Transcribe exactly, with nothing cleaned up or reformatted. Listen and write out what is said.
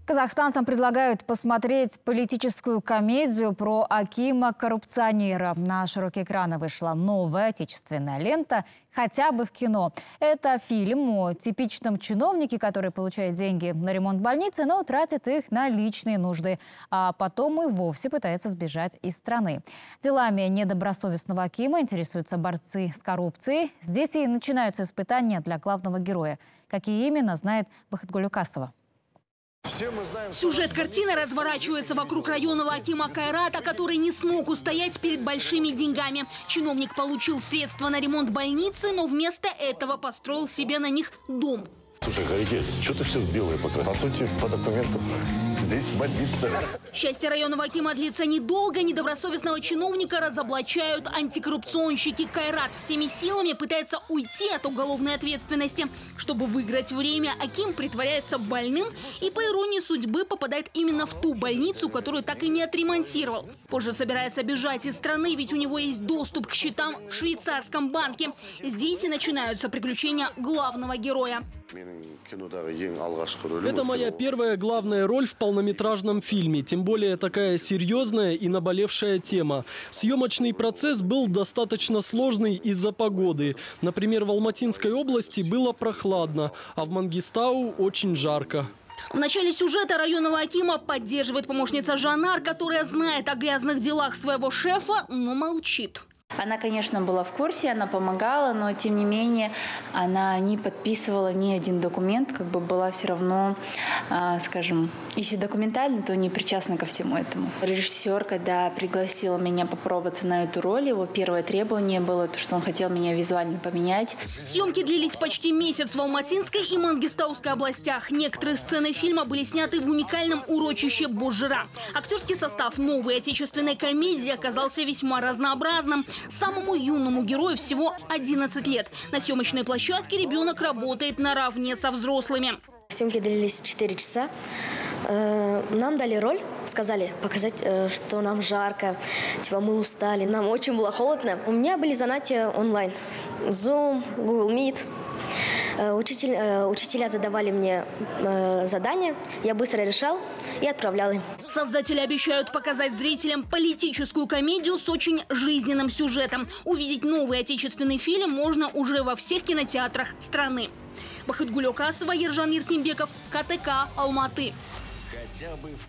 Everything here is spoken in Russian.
Казахстанцам предлагают посмотреть политическую комедию про Акима-коррупционера. На широкие экраны вышла новая отечественная лента «Хотя бы в кино». Это фильм о типичном чиновнике, который получает деньги на ремонт больницы, но тратит их на личные нужды, а потом и вовсе пытается сбежать из страны. Делами недобросовестного Акима интересуются борцы с коррупцией. Здесь и начинаются испытания для главного героя. Какие именно, знает Бахытгуль Укасова. Сюжет картины разворачивается вокруг районного акима Кайрата, который не смог устоять перед большими деньгами. Чиновник получил средства на ремонт больницы, но вместо этого построил себе на них дом. Слушай, Гарики, что ты все в белое покрасил? По сути, по документам здесь больница. Счастье районного акима длится недолго. Недобросовестного чиновника разоблачают антикоррупционщики. Кайрат всеми силами пытается уйти от уголовной ответственности. Чтобы выиграть время, аким притворяется больным и, по иронии судьбы, попадает именно в ту больницу, которую так и не отремонтировал. Позже собирается бежать из страны, ведь у него есть доступ к счетам в швейцарском банке. Здесь и начинаются приключения главного героя. Это моя первая главная роль в полнометражном фильме, тем более такая серьезная и наболевшая тема. Съемочный процесс был достаточно сложный из-за погоды. Например, в Алматинской области было прохладно, а в Мангистау очень жарко. В начале сюжета районного акима поддерживает помощница Жанар, которая знает о грязных делах своего шефа, но молчит. Она, конечно, была в курсе, она помогала, но, тем не менее, она не подписывала ни один документ, как бы была все равно, э, скажем, если документально, то не причастна ко всему этому. Режиссер, когда пригласил меня попробоваться на эту роль, его первое требование было то, что он хотел меня визуально поменять. Съемки длились почти месяц в Алматинской и Мангистауской областях. Некоторые сцены фильма были сняты в уникальном урочище Божжира. Актерский состав новой отечественной комедии оказался весьма разнообразным. Самому юному герою всего одиннадцать лет. На съемочной площадке ребенок работает наравне со взрослыми. Съемки длились четыре часа. Нам дали роль, сказали показать, что нам жарко, типа мы устали, нам очень было холодно. У меня были занятия онлайн. Zoom, Google Meet. Учитель, учителя задавали мне э, задания, я быстро решал и отправлял им. Создатели обещают показать зрителям политическую комедию с очень жизненным сюжетом. Увидеть новый отечественный фильм можно уже во всех кинотеатрах страны. Бахытгуль Укасова, Ержан Еркинбеков, ка тэ ка, Алматы.